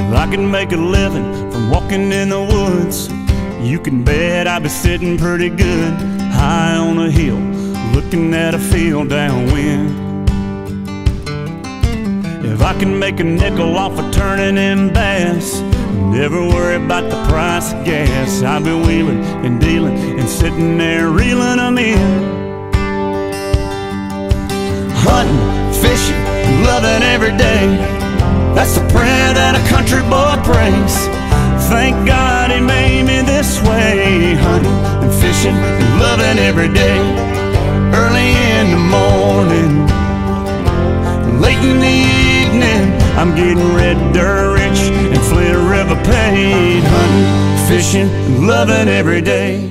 If I can make a living from walking in the woods, you can bet I'd be sitting pretty good high on a hill, looking at a field downwind. If I can make a nickel off of turning in bass, never worry about the price of gas, I'll be wheeling and dealing and sitting there reeling them in. Hunting, fishing, loving every day, that's the prayer that a country boy prays. Thank God He made me this way. Hunting and fishing and loving every day. Early in the morning, late in the evening, I'm getting red dirt rich and Flint River paid. Hunting, fishing, and loving every day.